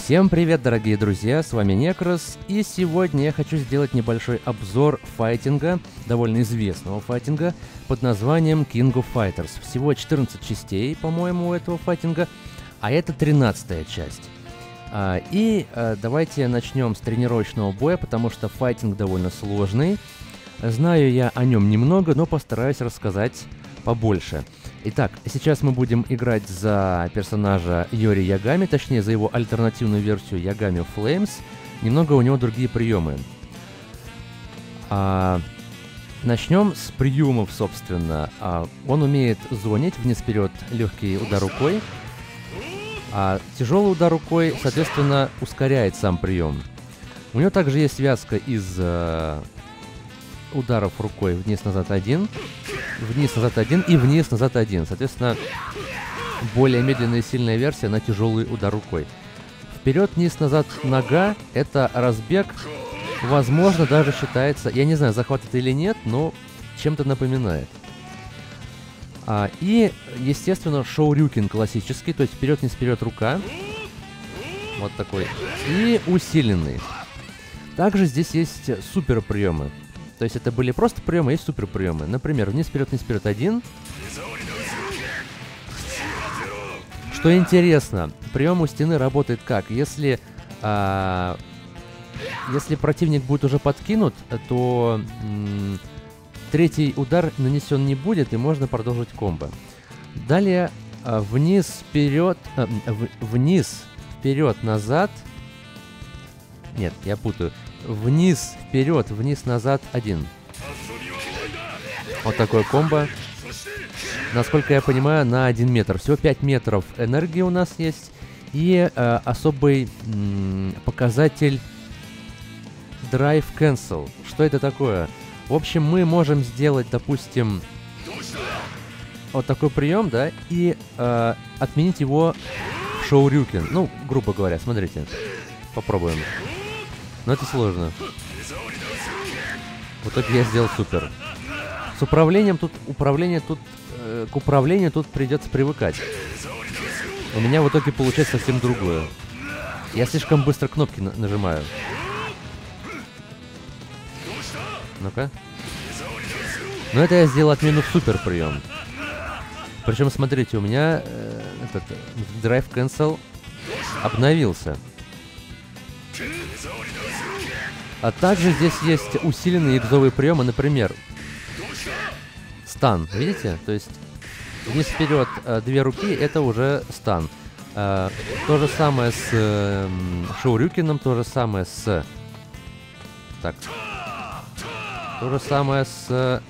Всем привет, дорогие друзья, с вами Некрос, и сегодня я хочу сделать небольшой обзор файтинга, довольно известного файтинга, под названием King of Fighters. Всего 14 частей, по-моему, у этого файтинга, а это 13-я часть. Давайте начнем с тренировочного боя, потому что файтинг довольно сложный. Знаю я о нем немного, но постараюсь рассказать побольше. Итак, сейчас мы будем играть за персонажа Йори Ягами, точнее за его альтернативную версию Ягами Flames. Немного у него другие приемы. Начнем с приемов, собственно. Он умеет зонить вниз-вперед легкий удар рукой, а тяжелый удар рукой, соответственно, ускоряет сам прием. У него также есть связка из ударов рукой вниз-назад один, вниз-назад один и вниз-назад один. Соответственно, более медленная и сильная версия на тяжелый удар рукой. Вперед-вниз-назад нога — это разбег. Возможно, даже считается, я не знаю, захват это или нет, но чем-то напоминает. И, естественно, шоурюкен классический, то есть вперед-вниз вперед рука. Вот такой. И усиленный. Также здесь есть супер приемы. То есть это были просто приемы, есть супер приемы. Например, вниз вперед один. Что интересно, прием у стены работает как? Если противник будет уже подкинут, то третий удар нанесен не будет, и можно продолжить комбо. Далее вниз вперед назад. Нет, я путаю. Вниз, вперед, вниз, назад, один. Вот такое комбо. Насколько я понимаю, на 1 метр. Всего 5 метров энергии у нас есть. И особый показатель Drive Cancel. Что это такое? В общем, мы можем сделать, допустим, вот такой прием, да, и отменить его в шоурюкен. Ну, грубо говоря, смотрите. Попробуем. Но это сложно. В итоге я сделал супер. С управлением тут... к управлению тут придется привыкать. У меня в итоге получается совсем другое. Я слишком быстро кнопки нажимаю. Ну-ка. Но это я сделал отмену в супер прием. Причем, смотрите, у меня этот Drive Cancel обновился. А также здесь есть усиленные иксовые приемы, например, стан, видите? То есть вниз-вперед 2 руки, это уже стан. То же самое с шоурюкеном, то же самое с... Так. То же самое с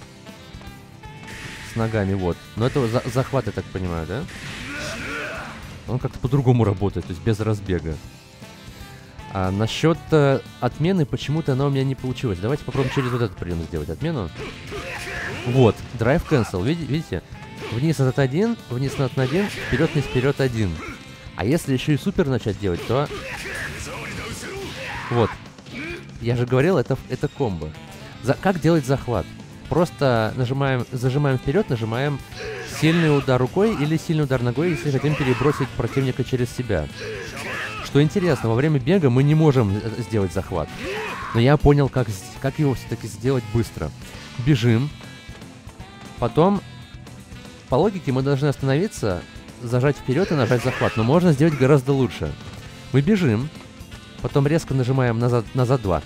ногами, вот. Но это захват, я так понимаю, да? Он как-то по-другому работает, то есть без разбега. А насчет отмены, почему-то она у меня не получилась. Давайте попробуем через вот этот прием сделать отмену. Вот, Drive Cancel, видите? Вниз-назад один, вниз-назад один, вперед-вниз вперед один. А если еще и супер начать делать, то... Вот. Я же говорил, это комбо. Как делать захват? Просто зажимаем вперед, нажимаем сильный удар рукой или сильный удар ногой, если хотим перебросить противника через себя. Что интересно, во время бега мы не можем сделать захват. Но я понял, как его все-таки сделать быстро. Бежим. Потом, по логике, мы должны остановиться, зажать вперед и нажать захват. Но можно сделать гораздо лучше. Мы бежим. Потом резко нажимаем назад 2.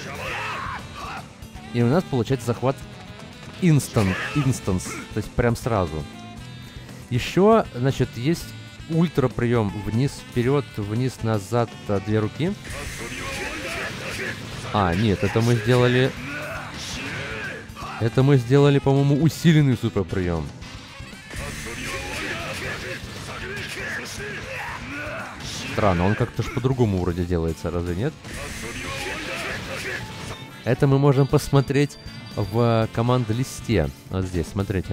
И у нас получается захват инстанс. То есть прям сразу. Еще, значит, есть... Ультра прием вниз-вперед, вниз-назад 2 руки. Нет, это мы сделали... Это мы сделали, по-моему, усиленный супер прием. Странно, он как-то ж по-другому вроде делается, разве нет? Это мы можем посмотреть в команд-листе. Вот здесь, смотрите.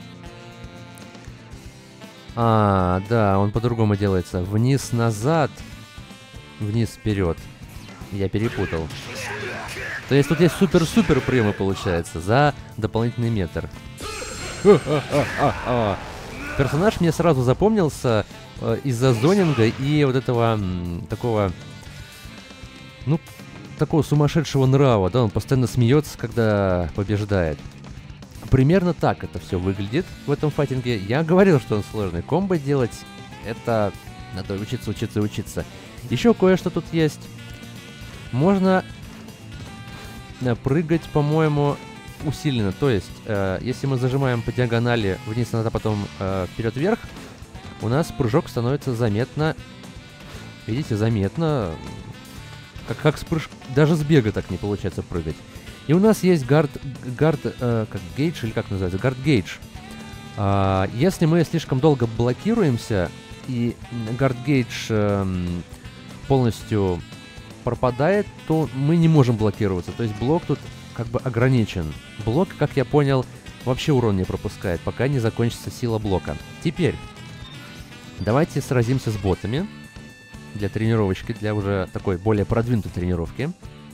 Да, он по-другому делается. Вниз-назад, вниз-вперед. Я перепутал. То есть тут есть супер-супер приемы, получается, за дополнительный метр. Персонаж мне сразу запомнился из-за зонинга и вот этого такого, ну, такого сумасшедшего нрава, да, он постоянно смеется, когда побеждает. Примерно так это все выглядит в этом файтинге. Я говорил, что он сложный. Комбо делать, это надо учиться. Еще кое-что тут есть. Можно прыгать, по-моему, усиленно. То есть, если мы зажимаем по диагонали вниз, а потом вперед-вверх, у нас прыжок становится заметно, видите, заметно, как с даже с бега так не получается прыгать. И у нас есть как гейдж, или как называется, гард-гейдж. Если мы слишком долго блокируемся, и гард-гейдж полностью пропадает, то мы не можем блокироваться. То есть блок тут как бы ограничен. Блок, как я понял, вообще урон не пропускает, пока не закончится сила блока. Теперь давайте сразимся с ботами для тренировочки, для уже такой более продвинутой тренировки.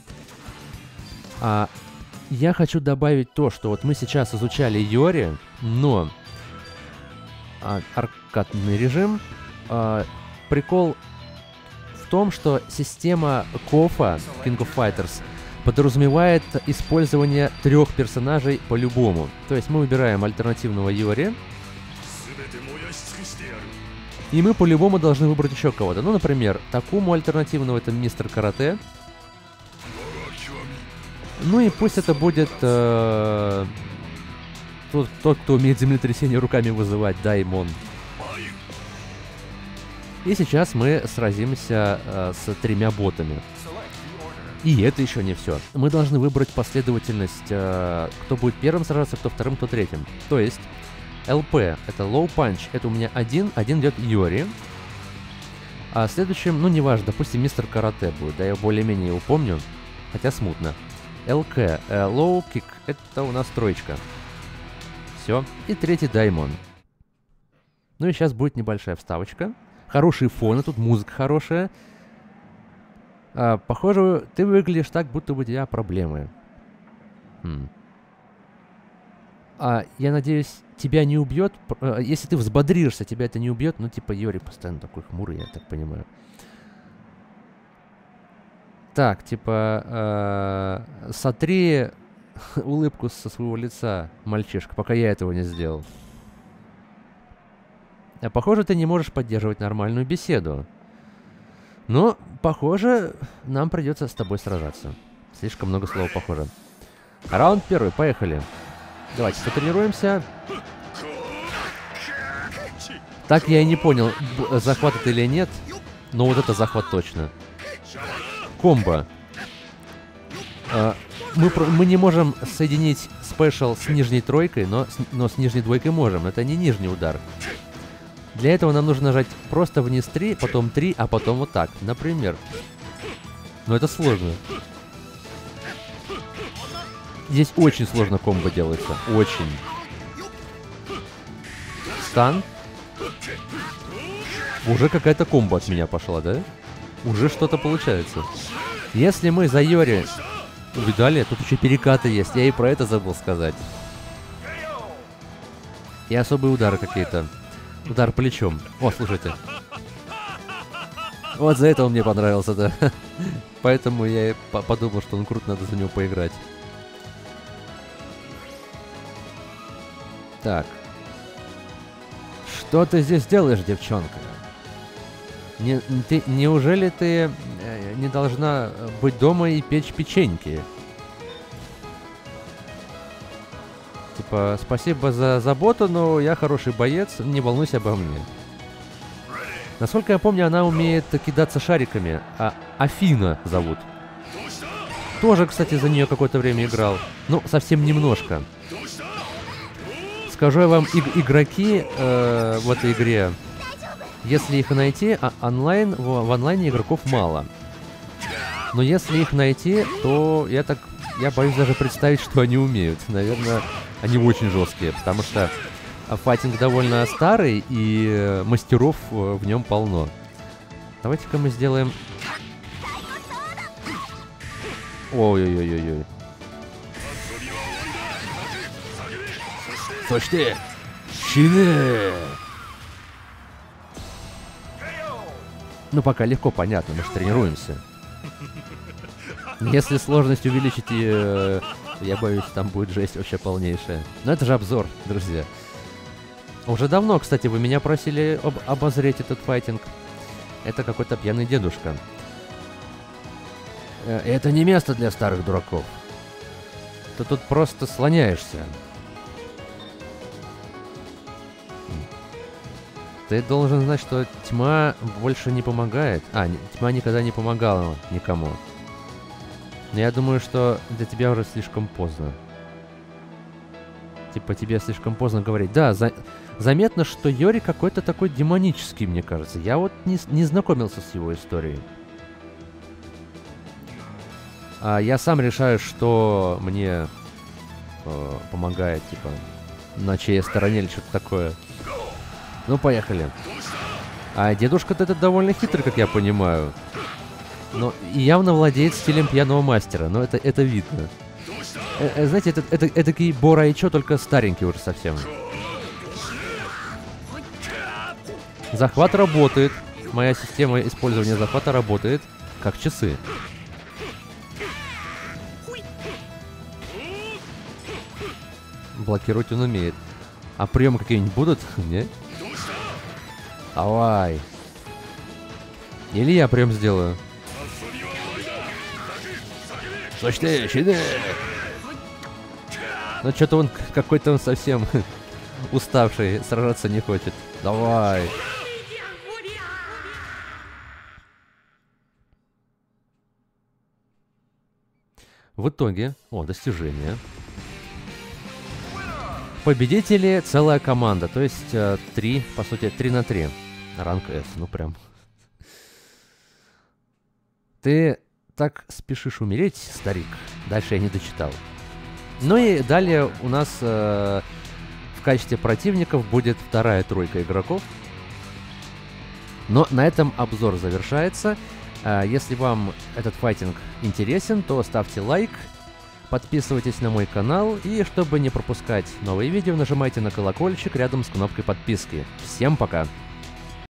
Я хочу добавить то, что вот мы сейчас изучали Йори, но аркадный режим. Прикол в том, что система Кофа King of Fighters подразумевает использование 3 персонажей по-любому. То есть мы выбираем альтернативного Йори, и мы по-любому должны выбрать еще кого-то. Ну, например, Такому альтернативного — это мистер Карате. Ну и пусть это будет тот, кто умеет землетрясение руками вызывать, Даймон. И сейчас мы сразимся с 3 ботами. И это еще не все. Мы должны выбрать последовательность, кто будет первым сражаться, кто вторым, кто третьим. То есть ЛП — это Low Punch, это у меня один идет Йори. А следующим, ну неважно, допустим, мистер Карате будет, да, я более-менее его помню, хотя смутно. ЛК, Low Kick, это у нас 3. Все. И 3 Даймон. Ну и сейчас будет небольшая вставочка. Хорошие фоны, тут музыка хорошая. Похоже, ты выглядишь так, будто бы у тебя проблемы. Я надеюсь, тебя не убьет. Если ты взбодришься, тебя это не убьет. Ну, типа, Йори постоянно такой хмурый, я так понимаю. Так, типа, сотри улыбку со своего лица, мальчишка, пока я этого не сделал. Похоже, ты не можешь поддерживать нормальную беседу. Но, похоже, нам придется с тобой сражаться. Слишком много слов похоже. Раунд 1, поехали. Давайте потренируемся. Так я и не понял, захват это или нет. Но вот это захват точно. Комбо. Мы не можем соединить спешл с нижней 3, но с нижней 2 можем. Это не нижний удар. Для этого нам нужно нажать просто вниз 3, потом 3, а потом вот так. Например. Но это сложно. Здесь очень сложно комбо делается. Очень. Стан. Уже какая-то комбо от меня пошла, да? Уже что-то получается. Если мы за Йори... Видали? Тут еще перекаты есть. Я и про это забыл сказать. И особые удары какие-то. Удар плечом. О, слушайте. Вот за это он мне понравился, да. Поэтому я и подумал, что он круто, надо за него поиграть. Так. Что ты здесь делаешь, девчонка? Неужели ты не должна быть дома и печь печеньки? Типа, спасибо за заботу, но я хороший боец, не волнуйся обо мне. Насколько я помню, она умеет кидаться шариками. Афина зовут. Тоже, кстати, за нее какое-то время играл. Ну, совсем немножко. Скажу я вам, игроки в этой игре, если их найти, в онлайне игроков мало. Но если их найти, то я боюсь даже представить, что они умеют. Наверное, они очень жесткие, потому что файтинг довольно старый, и мастеров в нем полно. Давайте-ка мы сделаем... Ой-ой-ой-ой-ой. Точнее! Щины! Ну, пока легко, понятно, мы же тренируемся. Если сложность увеличить, я боюсь, там будет жесть вообще полнейшая. Но это же обзор, друзья. Уже давно, кстати, вы меня просили обозреть этот файтинг. Это какой-то пьяный дедушка. Это не место для старых дураков. Ты тут просто слоняешься. Ты должен знать, что тьма больше не помогает. Тьма никогда не помогала никому. Но я думаю, что для тебя уже слишком поздно. Типа тебе слишком поздно говорить. Да, заметно, что Йори какой-то такой демонический, мне кажется. Я вот не знакомился с его историей. Я сам решаю, что мне помогает, типа, на чьей стороне или что-то такое. Ну, поехали. А дедушка-то этот довольно хитрый, как я понимаю. Но явно владеет стилем пьяного мастера, но это видно. Знаете, это такие Бора и чё, только старенький уже совсем. Захват работает. Моя система использования захвата работает как часы. Блокировать он умеет. А приемы какие-нибудь будут? Нет? Давай. Или я прием сделаю. Слушай, щиты! Ну что-то он какой-то совсем уставший, сражаться не хочет. Давай. В итоге, достижение. Победители целая команда, то есть 3, по сути, 3 на 3. Ранг S, ну прям. Ты так спешишь умереть, старик. Дальше я не дочитал. Ну и далее у нас в качестве противников будет вторая тройка игроков. Но на этом обзор завершается. Если вам этот файтинг интересен, то ставьте лайк. Подписывайтесь на мой канал, и чтобы не пропускать новые видео, нажимайте на колокольчик рядом с кнопкой подписки. Всем пока!